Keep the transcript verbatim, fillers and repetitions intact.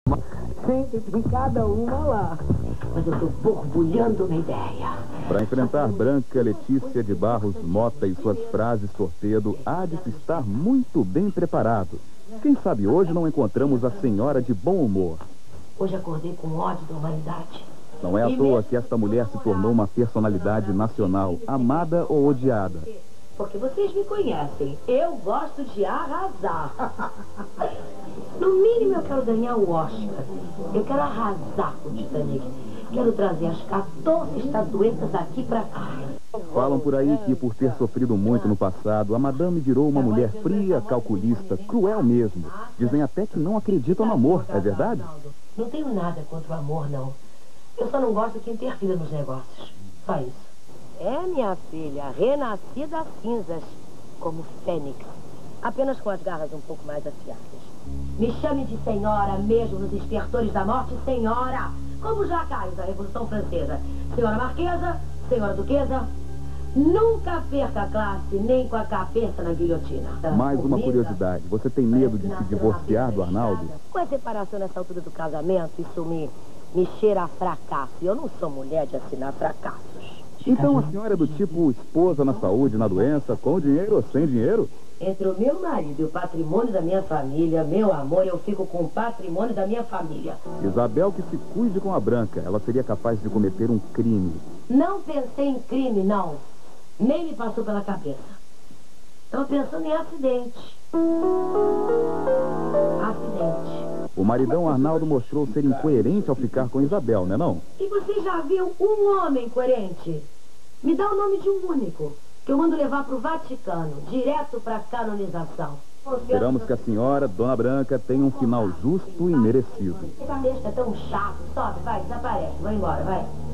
Sempre tem cada uma lá. Mas eu tô borbulhando uma ideia. Para enfrentar Branca Letícia de Barros Mota e suas frases torpedo, há de se estar muito bem preparado. Quem sabe hoje não encontramos a senhora de bom humor. Hoje acordei com ódio da humanidade. Não é à toa que esta mulher se tornou uma personalidade nacional, amada ou odiada. Porque vocês me conhecem, eu gosto de arrasar. No mínimo eu quero ganhar o Oscar. Eu quero arrasar com o Titanic. Quero trazer as quatorze estatuetas aqui pra cá. Falam por aí que, por ter sofrido muito no passado, a madame virou uma mulher fria, calculista, cruel mesmo. Dizem até que não acreditam no amor, é verdade? Não tenho nada contra o amor, não. Eu só não gosto que interfira nos negócios. Só isso. É, minha filha, renasci das cinzas, como fênix. Apenas com as garras um pouco mais afiadas. Me chame de senhora mesmo nos estertores da morte, senhora. Como os lacaios da Revolução Francesa. Senhora Marquesa, senhora Duquesa, nunca perca a classe, nem com a cabeça na guilhotina. Mais uma curiosidade, você tem medo de se divorciar do Arnaldo? Com a separação nessa altura do casamento, isso me, me cheira a fracasso. E eu não sou mulher de assinar fracassos. Então a senhora é do tipo esposa na saúde, na doença, com dinheiro ou sem dinheiro? Entre o meu marido e o patrimônio da minha família, meu amor, eu fico com o patrimônio da minha família. Isabel que se cuide com a Branca, ela seria capaz de cometer um crime. Não pensei em crime, não. Nem me passou pela cabeça. Estava pensando em acidente. Acidente. O maridão Arnaldo mostrou ser incoerente ao ficar com Isabel, né não? E você já viu um homem coerente? Me dá o nome de um único, que eu mando levar para o Vaticano, direto para a canonização. Esperamos que a senhora, Dona Branca, tenha um final justo e merecido. Esse besta é tão chato. Sobe, vai, desaparece. Vou embora, vai.